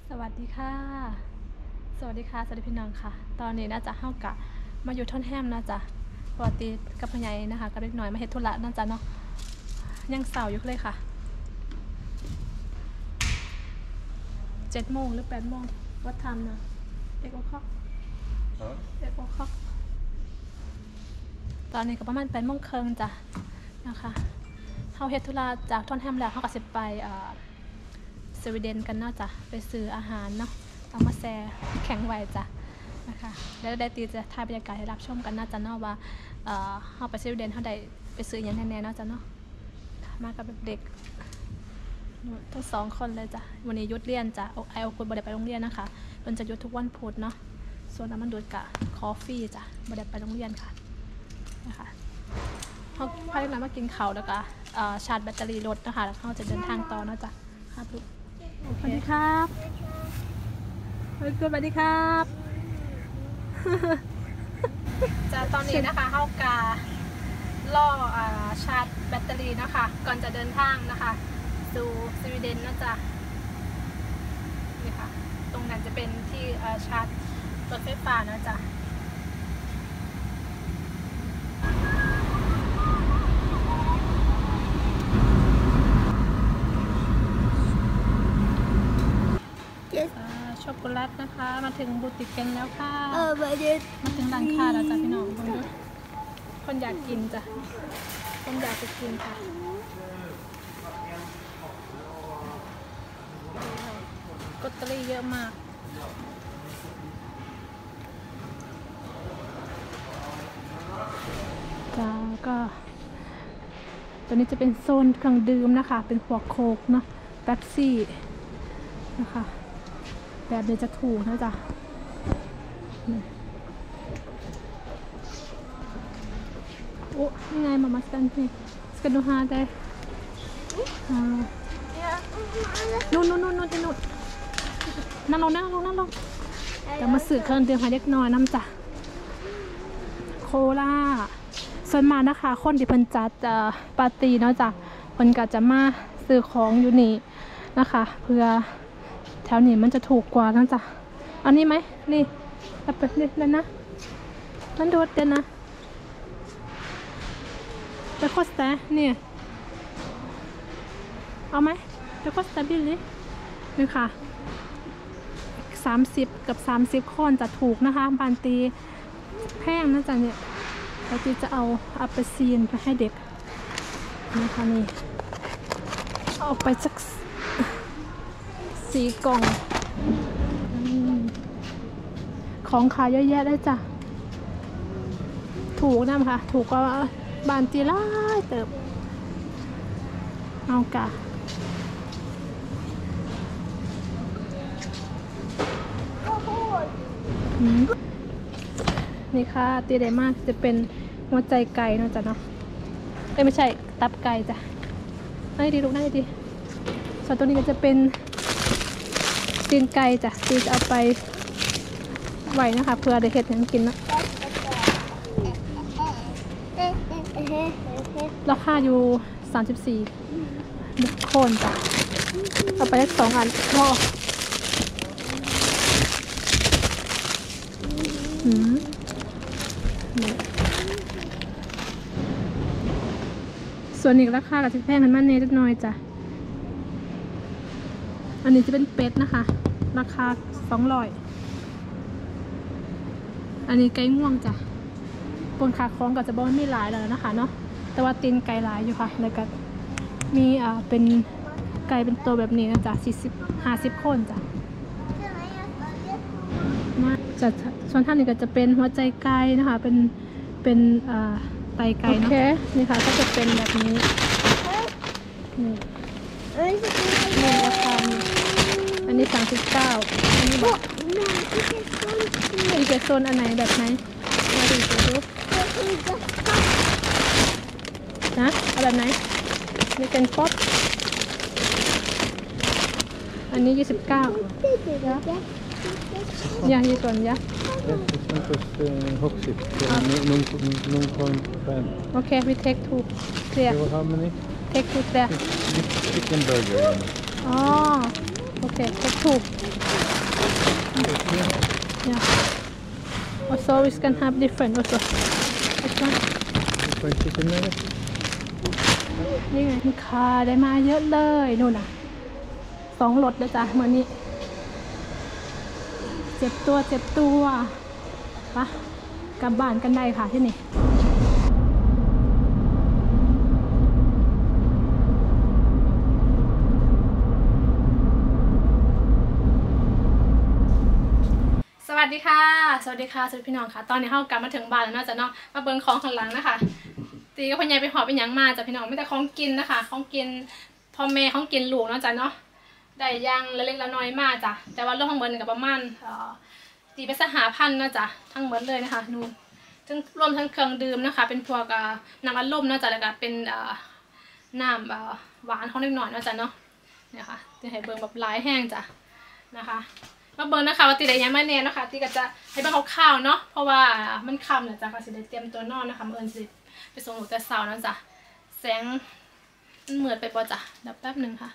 สวัสดีค่ะสวัสดีพี่น้องค่ะตอนนี้น่าจะเข้ากะมาอยู่ท่อนแฮมนะจ๊ะปกติกับพญายนะคะกับเล็กน้อยมาเฮ็ดธุระน่าจะเนาะยังเสาร์อยู่เลยค่ะ7 โมงหรือ8 โมงวัดทำนะ8 โมง8 โมงตอนนี้ก็ประมาณ8 โมงครึ่งจ้ะนะคะเข้าเฮ็ดธุระจากท่อนแฮมแล้วเขาก็สิไปสวีเดนกันเนาะจ้ะไปซื้ออาหารเนาะเอามาแซ่แข็งไว้จ้ะนะคะแล้วได้ตีจะถ่ายบรรยากาศให้รับชมกันน่าจะเนาะว่าเฮาไปสวีเดนเฮาได้ไปซื้ออย่างแน่ๆเนาะจ้ะเนาะมากับเด็กทั้ง2 คนเลยจ้ะวันนี้หยุดเรียนจ้ะเอาคุณบ่ได้ไปโรงเรียนนะคะเพิ่นจะหยุดทุกวันพุธเนาะส่วนอามันดูดกะคอฟฟี่จ้ะบ่ได้ไปโรงเรียนค่ะนะคะเฮาพาเด็กน้อยมากินข้าวแล้วก็ชาร์จแบตเตอรี่รถนะคะแล้วเฮาจะเดินทางต่อเนาะจ้ะครับลูกสวัสดีครับสวัสดีครับจะตอนนี้นะคะเข้ากาล่อชาร์จแบตเตอรี่นะคะก่อนจะเดินทางนะคะสู่สวีเดนนะจ๊ะนี่ค่ะตรงนั้นจะเป็นที่ชาร์จรถไฟฟ้านะจ๊ะช็อกโกแลตนะคะมาถึงบูติกกันแล้วค่ะมาถึงร้านค้าแล้วจ้ะพี่น้องคนดูคนอยากกินจ้ะคนอยากจะกินค่ะกอตเตอรี่เยอะมากจ้าก็ตัวนี้จะเป็นโซนเครื่องดื่มนะคะเป็นพวกโค้กเนาะเป๊ปซี่นะคะแบบเดี๋ยวจะถูกนะจ๊ะโอ้ยังไงมาสตันนี่สกัดดูฮาได้นู่นจะนู่นนั่งลงแต่มาสื่อเครื่องดื่มให้เล็กน้อยน้ำจ้ะโคลาส่วนมากนะคะคนที่เพิ่นจัดปาร์ตี้เนาะจ้ะเพิ่นก็จะมาซื้อของอยู่นี่นะคะเพื่อแถวนี้มันจะถูกกว่านะจ๊ะอันนี้ไหมนี่เอาไปนี่เลยนะมันโดดเด่นนะไปโคสเตเนี่ยเอาไหมไปโคสเตบิลลี่นี่ค่ะ30กับ30คนจะถูกนะคะบานตีแพงนะจ๊ะเนี่ยเราจะเอาอัปเปอร์ซีนไปให้เด็กนะคะนี่เอาไปสัก4 กล่องของขายเยอะแยะได้จ้ะถูกนะค่ะถูกกว่าบานตีล่าเติบเอากะนี่ค่ะตีได้มากจะเป็นหัวใจไก่เนาะจ้ะเนาะไม่ใช่ตับไก่จ้ะได้ดีลูกได้ดีส่วนตัวนี้ก็จะเป็นตีนไก่จ้ะตีจะเอาไปไหวนะคะเพื่อได้เห็ดยังกินนะราคาอยู่34 โคนจ้ะเอาไปได้2 อันพอส่วนอีกราคากับที่แพงกันมากนิดหน่อยจ้ะอันนี้จะเป็นเป็ดนะคะราคา200อันนี้ไก่ง่วงจ้ะบนขาคล้องก็จะบอกว่ามีหลายแล้วนะคะเนาะแต่ว่าตีนไก่หลายอยู่ค่ะแล้วก็มีเป็นไก่เป็นตัวแบบนี้นะจ๊ะ50 คนจ้ะมาจะส่วนท่านนี้ก็จะเป็นหัวใจไก่นะคะเป็นไตไก่เนาะนี่ค่ะก็จะเป็นแบบนี้นี่ราคาอันนี้39อันนี้บอกอีกโซนอันไหนแบบไหนมาดูนะเอาแบบไหนนี่เป็นป๊อปอันนี้29ยาตัวนี้โอเค we take 2 clear take 2 clear Chicken burger. อ๋อ Okay, that's two. Yeah. Also, we can have different also. Which one? Different chicken nuggets. นี่ไงลูกค้าได้มาเยอะเลยนู่นน่ะ2 รถเลยจ้ะเมื่อนี้เจ็บตัวปะกลับบ้านกันได้ค่ะที่นี่สวัสดีค่ะสวัสดีพี่น้องค่ะตอนนี้เรากลับมาถึงบ้านแล้วนะจ๊ะเนาะมาเบิ่งของข้างหลังนะคะตีก็พยายไปหอบไปยังมาจ้ะพี่น้องไม่แต่ของกินนะคะของกินพ่อแม่ของกินลูกเนาะจ้ะเนาะได้ย่างเล็กๆน้อยๆมากจ้ะแต่ว่าเรื่องของเบิร์นกับประมาณตีไป1,500นะจ๊ะทั้งหมดเลยนะคะนู่นทั้งรวมทั้งเครื่องดื่มนะคะเป็นพวกน้ำอัดลมนะจ๊ะแล้วก็เป็นน้ำหวานของเล็กน้อยนะจ๊ะเนาะเนี่ยค่ะจะให้เบิร์นแบบหลายแห้งจ้ะนะคะมาเบิร์นนะคะว่าตีได้ยังไม่แน่นะคะตีก็จะให้เบิร์นข้าวๆเนาะเพราะว่ามันค่ำนะจ๊ะก็จะได้เตรียมตัวนอนนะคะเบิร์นสิไปส่งหนูแต่เช้านะจ๊ะแสงมันเหมือนไปปะจ๊ะเดี๋ยวแป๊บหนึ่งค่ะ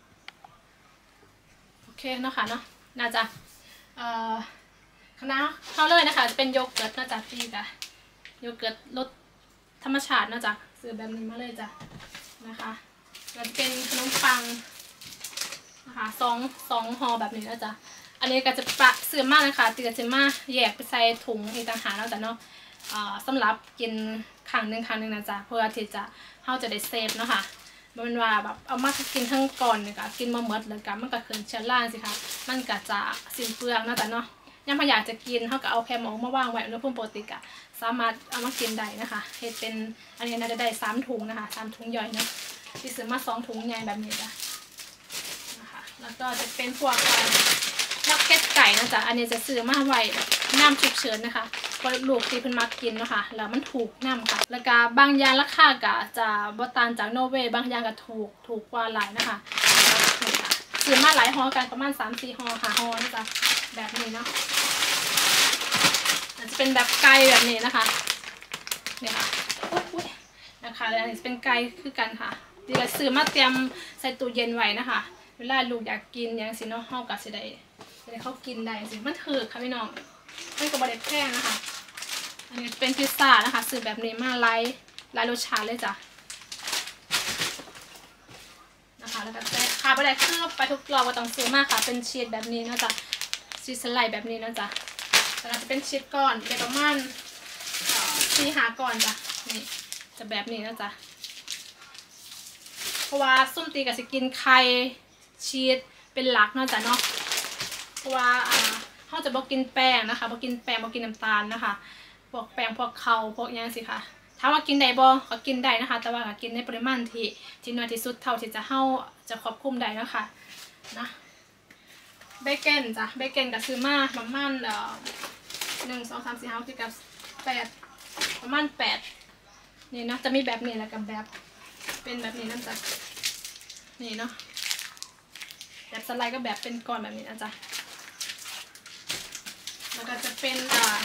โอเคเนาะค่ะเนาะน่าจะคณะเขาเลยนะคะจะเป็นโยเกิร์ตนะจ๊ะพี่จ้ะโยเกิร์ตรสธรรมชาตินะจ๊ะซื้อแบบนี้มาเลยจ้ะนะคะแล้วเป็นขนมปังนะคะสองห่อแบบนี้นะจ๊ะอันนี้ก็จะซื้อมากนะคะตีก็จะมาแยกไปใส่ถุงอีกต่างหากนะจ๊ะเนาะสำหรับกินครั้งหนึ่งนะจ๊ะเพื่อที่จะเขาจะได้เซฟเนาะค่ะมันว่าแบบเอามากินทั้งก่อนเนี่ยก็กินมาหมดเลยกันมันก็เกินเชื้อราสิคะมันก็จะสิ้นเปลืองนะจ๊ะเนาะยังพยายามจะกินเขาก็เอาแค่หมองมาวางไว้แล้วพุ่มโปรตีนสามารถเอามากินได้นะคะเฮ็ดเป็นอันนี้น่าจะได้3 ถุงนะคะ3 ถุงย่อยเนาะที่ซื้อมา2 ถุงใหญ่แบบนี้จ้ะนะคะแล้วก็จะเป็นพวกนักเก็ตไก่นะจ๊ะอันนี้จะซื้อมาไว้น้ำฉุกเฉินนะคะพอลูกที่เพิ่นมากินเนาะค่ะแล้วมันถูกน้ำค่ะแล้วก็บางอย่างราคาก็จะบ่ต่างจากนอร์เวย์บางอย่างก็ถูกกว่าหลายนะคะซื้อมาหลายห่อกันประมาณ3-4 ห่อค่ะห่อนะจ๊ะแบบนี้เนาะจะเป็นแบบไก่แบบนี้นะคะเนี่ยค่ะอุ๊ยนะคะแล้วอันนี้เป็นไก่คือกันค่ะดีก็ซื้อมาเตรียมใส่ตู้เย็นไว้นะคะเวลาลูกอยากกินอย่างสิเนาะเฮาก็สิได้เขากินได้สิมันถือค่ะพี่น้องมันก็บ่ได้แพงนะคะอันนี้เป็นพิซซ่านะคะซื้อแบบนี้มาหลายรสชาติเลยจ้ะนะคะแล้วก็แต่ขาบ่ได้คือไปทุกรอบก็ต้องซื้อมากค่ะเป็นชีสแบบนี้นะจ๊ะชีสสไลด์แบบนี้นะจ๊ะแต่เราจะเป็นชีสก้อนเดี๋ยวประมาณ4-5 ก้อนจ้ะนี่จะแบบนี้นะจ๊ะเพราะว่าส้มตีกับสิกินไข่ชีสเป็นหลักนะจ๊ะเนาะเพราะว่าเขาจะบอกกินแป้งนะคะบอกกินแป้งบอกกินน้ำตาลนะคะพวกแป้งพวกข้าวพวกนี้สิค่ะถ้าว่ากินได้บ่ก็กินได้นะคะแต่ว่ากินในปริมาณที่น้อยที่สุดเท่าที่จะควบคุมได้นะคะนะเบเกนจ้ะเบเกนกับซื้อมาประมาณ1 2 3 4 5 6 7 8ประมาณ8นี่นะจะมีแบบนี้แล้วกับแบบเป็นแบบนี้นะจ๊ะนี่เนาะแบบสไลด์ก็แบบเป็นก้อนแบบนี้นะจ๊ะแล้วก็จะเป็น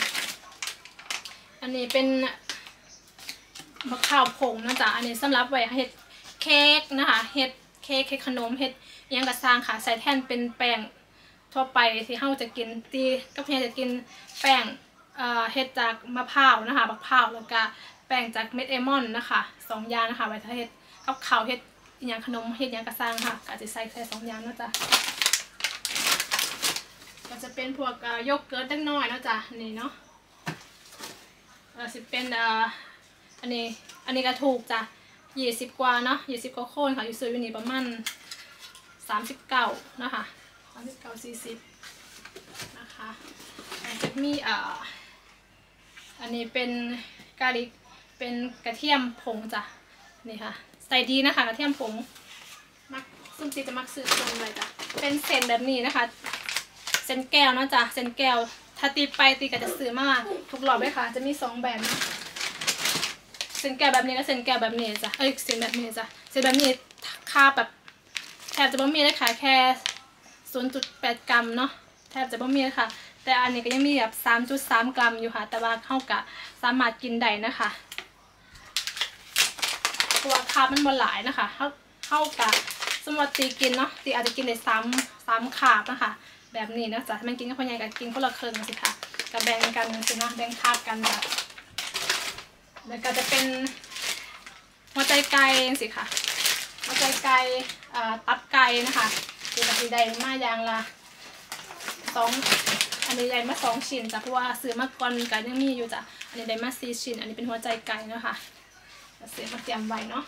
อันนี้เป็นมะพร้าวผงนะจ๊ะอันนี้สำหรับไว้เฮ็ดเค้กนะคะเฮ็ดเค้กขนมเฮ็ดยังกระซางค่ะใส่แทนเป็นแป้งทั่วไปที่เราจะกินตีก็เพียงจะกินแป้งเฮ็ดจากมะพร้าวนะคะมะพร้าวแล้วก็แป้งจากเม็ดเอมอนนะคะ2 อย่างนะคะไว้ถ้าเฮ็ดกับข้าวเฮ็ดยังขนมเฮ็ดยังกระซางค่ะก็จะใส่แค่2 อย่างนะจ๊ะก็จะเป็นพวกโยเกิร์ตเล็กน้อยนะจ๊ะนี่เนาะสิเป็นอันนี้ก็ถูกจ้ะ20 กว่าเนาะ20 กว่าคนค่ะอยู่ซื้ออยู่นี่ประมาณ39นะคะ39-40นะคะจะมีอันนี้เป็นกาลิกเป็นกระเทียมผงจ้ะนี่ค่ะใส่ดีนะคะกระเทียมผงมักซึ่งตีจะมักซื้อตรงเลยจ้ะเป็นเส้นแบบนี้นะคะเส้นแก้วนะจ๊ะเส้นแก้วถ้าตีไปตีก็จะซื้อมาทุกรอบเลยค่ะจะมี2 แบบนะเส้นแก้วแบบนี้และเส้นแก้วแบบนี้จ้ะเส้นแบบนี้จ้ะเส้นแบบนี้ค่าแบบแทบจะไม่มีเลยค่ะแค่ 0.8 กรัมเนาะแทบจะไม่มีค่ะแต่อันนี้ก็ยังมีแบบ 3.3 กรัมอยู่ค่ะแต่ว่าเข้ากะสามารถกินได้นะคะตัวคาร์บมันบ่หลายนะคะเข้ากะสมมติตีกินเนาะตีอาจจะกินได้3คาบนะคะแบบนี้นะจ๊ะมันกินกับคนใหญ่กับกินคนละครึ่งสิค่ะก็แบ่งกันสินะแบ่งคาบกันจ้ะแล้วก็จะเป็นหัวใจไก่สิค่ะหัวใจไก่ตับไก่นะคะตีกับตีได้มาอย่างละ2อันนี้ได้มา2ชิ้นจ้ะเพราะว่าซื้อมาก่อนกันยังมีอยู่จ้ะอันนี้ได้มา4ชิ้นอันนี้เป็นหัวใจไก่นะคะซื้อมาเตรียมไว้เนาะ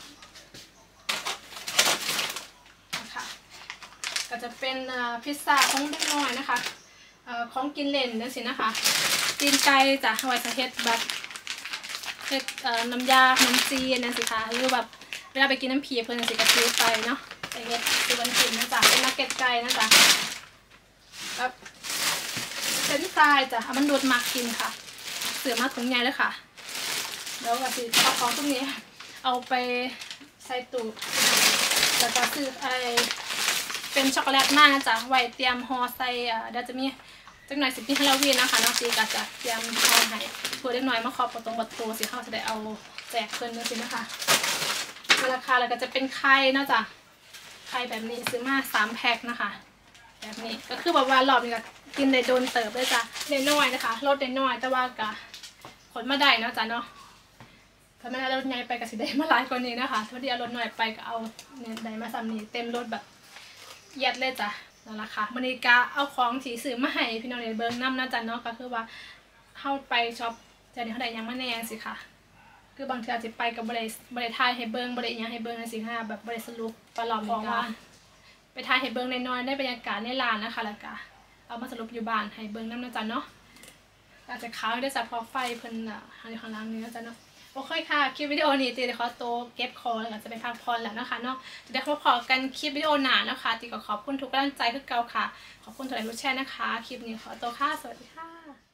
นะคะก็จะเป็นพิซซ่าของเล็กน้อยนะคะของกินเล่นนั่นสินะคะตีนไก่จ้ะไว้เฮ็ดแบบเฮ็ดน้ำยาขนมจีนนั่นสิคะหรือแบบเวลาไปกินน้ำผีเพื่อนสิก็ซื้อไปเนาะไปเฮ็ดซื้อวันกินนะจ๊ะเป็นนักเก็ตไก่นะจ๊ะแบบเป็นฟรายจ้ะมันดูดมากกินค่ะเสือมากถุงใหญ่เลยค่ะแล้วก็สิเอาของพวกนี้เอาไปใส่ตู้แล้วก็ซื้อเป็นช็อกโกแลตมากนะจ๊ะไว้เตรียมห่อใส่เดี๋ยวจะมีจักหน่อยสิพี่ฮาโลวีนนะคะน้องซีก็จะเตรียมห่อให้ตัวเล็กน้อยมาขอบประตูสิเขาจะได้เอาแจกเพิ่นนึงสินะคะราคาแล้วก็จะเป็นไข่นะจ๊ะไข่แบบนี้ซื้อมา3 แพ็คนะคะแบบนี้ก็คือแบบว่ารอบนี้ก็กินได้โดนเติบเลยจ้ะได้น้อยนะคะลดได้น้อยแต่ว่าก็ผลมาได้นะจ๊ะเนาะถ้าไม่ได้รถใหญ่ไปก็สิได้มาหลายกว่านี้นะคะถ้าเดียวรถน้อยไปก็เอาเนี่ยได้มาซ้ำนี้เต็มรถแบบเย็ดเลยจ้ะนั่นแหละค่ะมันนี้ก็เอาของสีซื้อมาให้พี่น้องในเบิ้งน้ำนะจ๊ะเนาะก็คือว่าเข้าไปช็อปจะได้เท่าใดยังไม่แน่สิค่ะคือบางทีอาจจะไปกับบริทายให้เบิ้งบริยังให้เบิ้งในสิค่ะแบบบริสรุปตลอดของว่าไปทายให้เบิ้งน้อยๆได้บรรยากาศในร้านนะคะแล้วก็เอามาสรุปอยู่บ้านให้เบิ้งน้ำนะจ๊ะเนาะอาจจะค้างได้สักพอไฟเพิ่นอยู่ข้างล่างนี้นะจ๊ะเนาะโอเคค่ะคลิปวิดีโอนี้ตีเดี๋ยวขอตัวเก็บคอแล้วก็จะไปพักผ่อนแล้วนะคะเนาะจะได้พบกันคลิปวิดีโอหน้านะคะตีก็ขอบคุณทุกกำลังใจทุกเก่าค่ะขอบคุณทุกไลค์ทุกแชร์นะคะคลิปนี้ขอตัวค่ะสวัสดีค่ะ